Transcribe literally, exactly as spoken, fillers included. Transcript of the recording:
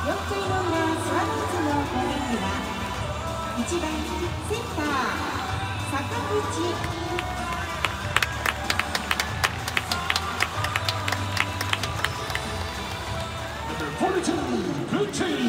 よんかいの裏スワローズの攻撃はいちばんセンター坂口。 Number forty-two, blue team.